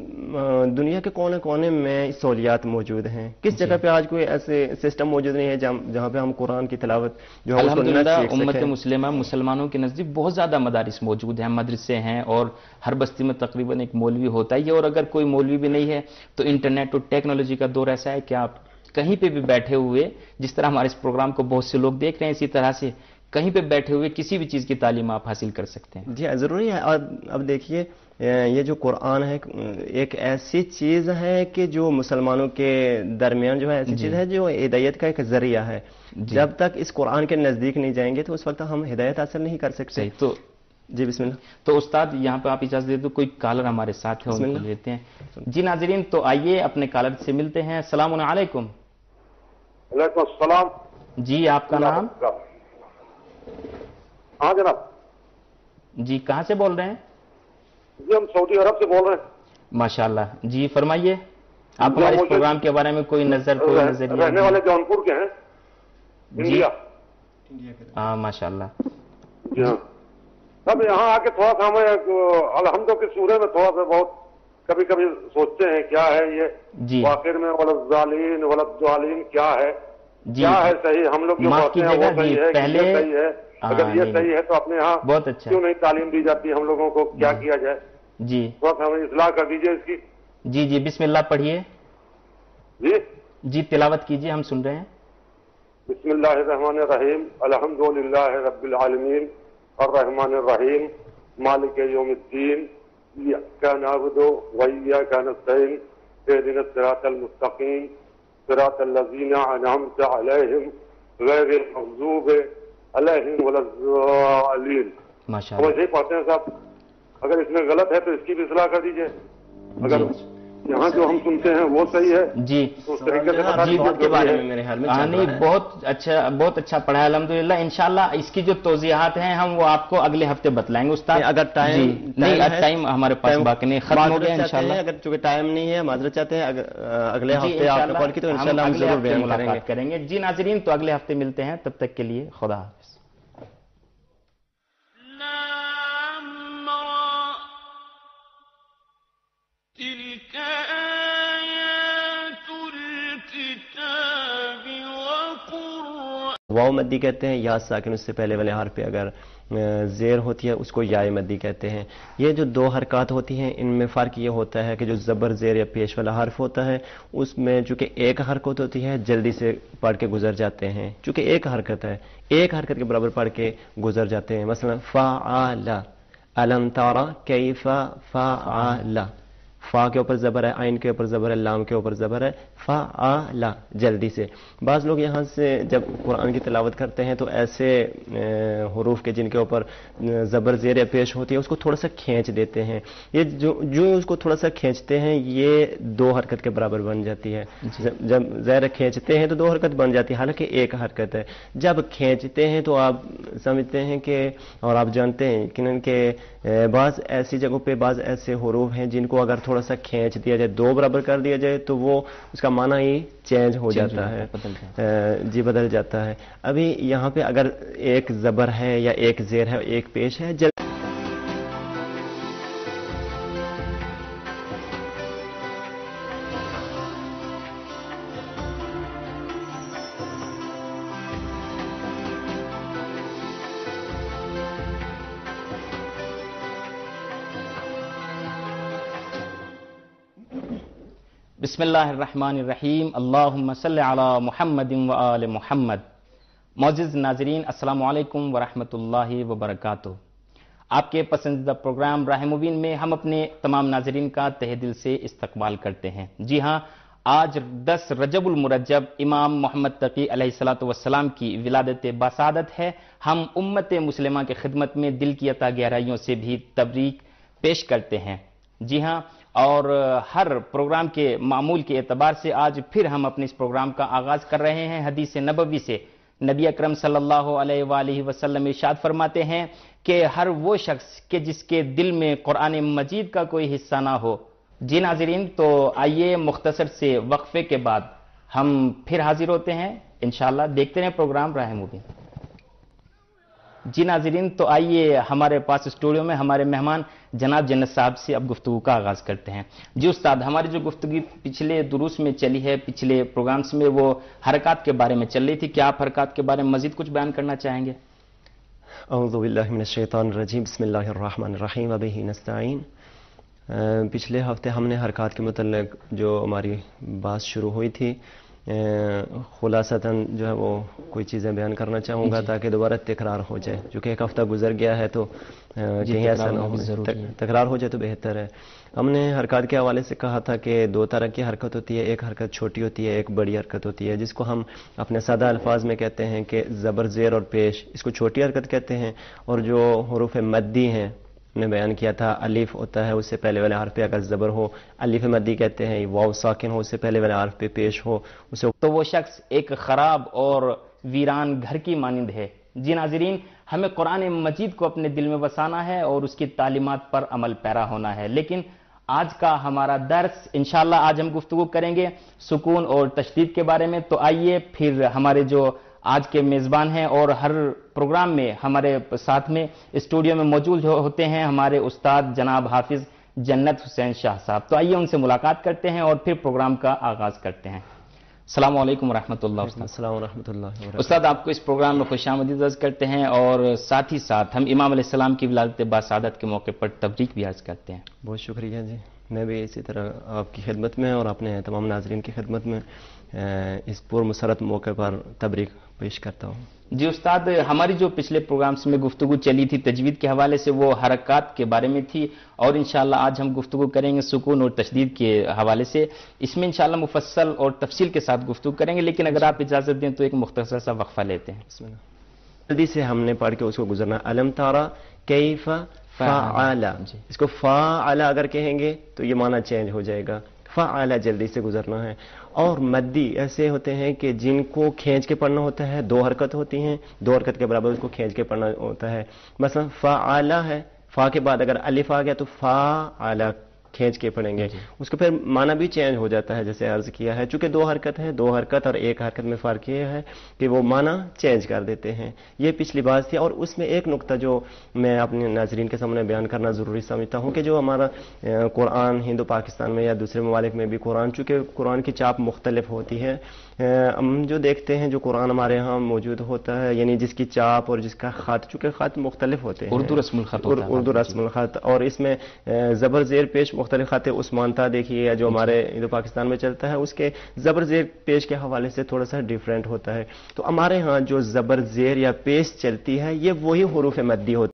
دنیا کے کونے کونے میں سہولیات موجود ہیں، کس جگہ پہ آج کوئی ایسے سسٹم موجود نہیں ہے جہاں پہ ہم قرآن کی تلاوت جو ہے الحمدللہ امت مسلمہ مسلمانوں کے نزدیک بہت زیادہ مدارس موجود ہیں، مدرسے ہیں، اور ہر بستی میں تقریباً ایک مولوی ہوتا ہے. یہ اور اگر کوئی مولوی بھی نہیں ہے تو انٹرنیٹ اور ٹیکنالوجی کا دور ایسا ہے کہ آپ کہیں پہ بھی بیٹھے ہوئے، جس طرح ہمارے اس پروگرام کو بہت سے لوگ دیکھ رہے ہیں، اسی طرح سے کہیں پہ بیٹھے ہوئے کسی بھی چیز کی تعلیم آپ حاصل کر سکتے ہیں. جی ضروری ہے. اور اب دیکھیے یہ جو قرآن ہے ایک ایسی چیز ہے کہ جو مسلمانوں کے درمیان جو ہے ایسی چیز ہے جو ہدایت کا ایک ذریعہ ہے. جب تک اس قرآن کے نزدیک نہیں جائیں گے تو اس وقت ہم ہدایت حاصل نہیں کر سکتے. تو جی بسم اللہ. تو استاد یہاں پہ آپ اجازت دے دو، کوئی کالر ہمارے ساتھ ہے، ان کو لیتے ہیں. جی ناظرین تو آئیے اپنے کالر سے ملتے ہیں. السلام علیکم. وعلیکم السلام. جی آپ کا نام؟ ہاں جناب. جی کہاں سے بول رہے ہیں؟ جی ہم سعودی عرب سے بول رہے ہیں. ماشاءاللہ. جی فرمائیے، آپ ہمارے اس پروگرام کے بارے میں کوئی نظر کوئی نظریہ؟ رہنے والے جونپور کے ہیں، انڈیا. ہاں ماشاءاللہ. جی ہاں. اب یہاں آ کے تھوڑا سا ہمیں الحمد کے سورے میں تھوڑا سا بہت کبھی کبھی سوچتے ہیں کیا ہے یہ واقع میں ولدالین ولدالین کیا ہے، کیا ہے صحیح. ہم لوگ جو پڑھتے ہیں وہ صحیح ہے، یہ صحیح ہے. اگر یہ صحیح ہے تو اپنے یہاں بہت اچھا کیوں نہیں تعلیم دی جاتی ہم لوگوں کو، کیا کیا جائے؟ جی تھوڑا سا ہمیں اصلاح کر دیجیے اس کی. جی جی بسم اللہ پڑھیے. جی جی تلاوت کیجیے، ہم سن رہے ہیں. بسم اللہ الرحمن الرحیم. الحمدللہ رب العالمین الرحمن الرحیم مالک یوم الدین ایاک نعبد و ایاک نستعین اهدنا الصراط المستقیم صراط الذین انعمت علیہم غیر المغضوب علیہم ولا الضالین. ماشاءاللہ. ویسے ہی پڑھتے ہیں صاحب. اگر اس میں غلط ہے تو اس کی بھی اصلاح کر دیجیے. اگر یہاں جو ہم سنتے ہیں وہ صحیح ہے جی اس طریقے سے بتا جی کے بارے میں میرے خیال میں نہیں بہت اچھا بہت اچھا پڑھا ہے الحمدللہ. انشاءاللہ اس کی جو توضیحات ہیں ہم وہ آپ کو اگلے ہفتے بتلائیں گے استاد. اگر ٹائم نہیں ٹائم ہمارے پاس باقی نہیں، ختم ہو گیا انشاءاللہ. اگر چونکہ ٹائم نہیں ہے معذرت چاہتے ہیں اگلے ہفتے آپ نے کال کی تو انشاءاللہ ہم ضرور بیان کریں گے. جی ناظرین تو اگلے ہفتے ملتے ہیں، تب تک کے لیے خدا حافظ. واو مدی کہتے ہیں، یا ساکن اس سے پہلے والے حرف پہ اگر زیر ہوتی ہے اس کو یا مدی کہتے ہیں. یہ جو دو حرکات ہوتی ہیں ان میں فرق یہ ہوتا ہے کہ جو زبر زیر یا پیش والا حرف ہوتا ہے اس میں چونکہ ایک حرکت ہوتی ہے جلدی سے پڑھ کے گزر جاتے ہیں، چونکہ ایک حرکت ہے ایک حرکت کے برابر پڑھ کے گزر جاتے ہیں. مثلا فعال. अलम तारा कैफा फ़अला, फा के ऊपर ज़बर है, आइन के ऊपर ज़बर है, लाम के ऊपर ज़बर है, फ़अला, जल्दी से। बाज़ लोग यहाँ से जब कुरान की तिलावत करते हैं तो ऐसे हुरूफ के जिनके ऊपर ज़बर ज़ेर पेश होती है उसको थोड़ा सा खींच देते हैं। ये जो जो उसको थोड़ा सा खींचते हैं ये दो हरकत के बराबर बन जाती है। जब ज़ेर खींचते हैं तो दो हरकत बन जाती है, हालांकि एक हरकत है। जब खींचते हैं तो आप समझते हैं कि और आप जानते हैं कि कि बाज़ ऐसी जगहों पे बाज़ ऐसे हुरूफ हैं जिनको अगर थोड़ा सा खींच दिया जाए, दो बराबर कर दिया जाए तो वो उसका माना ही चेंज हो चेंज जाता है, बदल जाता। जी बदल जाता है। अभी यहाँ पे अगर एक ज़बर है या एक ज़ेर है, एक पेश है, जब बिस्मिल्लाहिर्रहमानिर्रहीम, अल्लाहुम्मा सल्लि अला मुहम्मदिन व आले मुहम्मद। मौजूद नाजरीन, अस्सलामु अलैकुम व रहमतुल्लाहि व बरकातुहू। आपके पसंदीदा प्रोग्राम राह मुबीन में हम अपने तमाम नाजरीन का तहे दिल से इस्तकबाल करते हैं। जी हाँ, आज दस रजबुल मुरज्जब इमाम मोहम्मद तकी अलैहिस्सलातु वस्सलाम की विलादत बासादत है। हम उम्मत मुस्लिमा की खिदमत में दिल की अता गहराइयों से भी तबरीक पेश करते हैं। जी हाँ, और हर प्रोग्राम के मामूल के एतबार से आज फिर हम अपने इस प्रोग्राम का आगाज कर रहे हैं हदीस नबवी से। नबी अकरम सल्लल्लाहु अलैहि वसल्लम इरशाद फरमाते हैं कि हर वो शख्स के जिसके दिल में कुरान मजीद का कोई हिस्सा ना हो। जी नाज़रीन, तो आइए मुख्तसर से वक्फे के बाद हम फिर हाजिर होते हैं इंशाअल्लाह। देखते हैं प्रोग्राम राह मुबीन। जी नाज़रीन, तो आइए हमारे पास स्टूडियो में हमारे मेहमान जनाब जन्नत साहब से अब गुफ्तगू का आगाज करते हैं। जी उस्ताद, हमारी जो गुफ्तगू पिछले दुरूस में चली है, पिछले प्रोग्राम्स में, वो हरकत के बारे में चल रही थी। क्या आप हरकत के बारे में मजीद कुछ बयान करना चाहेंगे? औज़ु बिल्लाहि मिनश शैतानिर रजीम, बिस्मिल्लाहिर रहमानिर रहीम, व बिही नस्तईन। पिछले हफ्ते हमने हरकत के मुतल्लिक जो हमारी बात शुरू हुई थी, खुलासतन जो है वो कोई चीज़ें बयान करना चाहूँगा ताकि दोबारा तकरार हो जाए। चूँकि एक हफ़्ता गुजर गया है तो कहीं ऐसा ना हो, तकरार हो जाए तो बेहतर है। हमने हरकत के हवाले से कहा था कि दो तरह की हरकत होती है, एक हरकत छोटी होती है, एक बड़ी हरकत होती है, जिसको हम अपने सादा अल्फाज में कहते हैं कि ज़बर ज़ेर और पेश, इसको छोटी हरकत कहते हैं। और जो हुरूफ मद्दी हैं ने बयान किया था, अलिफ होता है उससे पहले वाले हर्फ पे अगर ज़बर हो अलिफ मद्दी कहते हैं, वाव साकिन हो उससे पहले वाले हर्फ पे पेश हो उसे, तो वो शख्स एक खराब और वीरान घर की मानिंद है। जी नाज़रीन, हमें कुरान मजीद को अपने दिल में बसाना है और उसकी तालीमात पर अमल पैरा होना है। लेकिन आज का हमारा दर्स इंशाअल्लाह आज हम गुफ्तगू करेंगे सुकून और तशदीद के बारे में। तो आइए फिर हमारे जो आज के मेज़बान हैं और हर प्रोग्राम में हमारे साथ में स्टूडियो में मौजूद होते हैं हमारे उस्ताद जनाब हाफिज़ जन्नत हुसैन शाह साहब। तो आइए उनसे मुलाकात करते हैं और फिर प्रोग्राम का आगाज़ करते हैं। अस्सलामु अलैकुम रहमतुल्लाह। अस्सलाम रहमतुल्लाह। उस्ताद, आपको इस प्रोग्राम में खुशामदीद अर्ज़ करते हैं और साथ ही साथ हम इमाम अलैहिस्सलाम की विलादत बासादत के मौके पर तबरीक भी अर्ज़ करते हैं। बहुत शुक्रिया जी। मैं भी इसी तरह आपकी खिदमत में और अपने तमाम नाज़रीन की खिदमत में इस पुरमसरत मौके पर तबरीक पेश करता हूँ। जी उस्ताद, हमारी जो पिछले प्रोग्राम्स में गुफ्तगू चली थी तजवीद के हवाले से, वो हरकत के बारे में थी और इंशाअल्लाह आज हम गुफ्तगू करेंगे सुकून और तशदीद के हवाले से। इसमें इंशाअल्लाह मुफस्सल और तफसील के साथ गुफ्तगू करेंगे, लेकिन अगर आप इजाज़त दें तो एक मुख्तसर सा वक्फा लेते हैं। जल्दी से हमने पढ़ के उसको गुजरना। अलम तारा कैफा फ़अला, इसको फ़अला अगर कहेंगे तो ये माना चेंज हो जाएगा। फ़अला जल्दी से गुजरना है। और मद्दी ऐसे होते हैं कि जिनको खींच के पढ़ना होता है, दो हरकत होती हैं, दो हरकत के बराबर उसको खींच के पढ़ना होता है। मसलन फ़अला है, फ़ा के बाद अगर अलिफ आ गया तो फ़अला खींच के पढ़ेंगे, उसको फिर माना भी चेंज हो जाता है जैसे अर्ज किया है। चूंकि दो हरकत है, दो हरकत और एक हरकत में फ़र्क ये है कि वो माना चेंज कर देते हैं। ये पिछली बात थी। और उसमें एक नुक्ता जो मैं अपने नाज़रीन के सामने बयान करना ज़रूरी समझता हूँ कि जो हमारा कुरान हिंदू पाकिस्तान में या दूसरे ममालिक में भी कुरान, चूँकि कुरान की चाप मुख्तलिफ होती है, हम जो देखते हैं जो कुरान हमारे यहाँ मौजूद होता है, यानी जिसकी चाप और जिसका ख़त, चूँकि ख़त मुख्तलिफ होते हैं, उर्दू रस्मुल ख़त, उर्दू रस्मुल ख़त, और इसमें ज़बर ज़ेर पेश मुख्तलिफ ख़त उस्मानता देखिए जो हमारे हिंदू पाकिस्तान में चलता है, उसके ज़बर ज़ेर पेश के हवाले से थोड़ा सा डिफरेंट होता है। तो हमारे यहाँ जो ज़बर ज़ेर या पेश चलती है ये वही हुरूफ मद्दी होती है।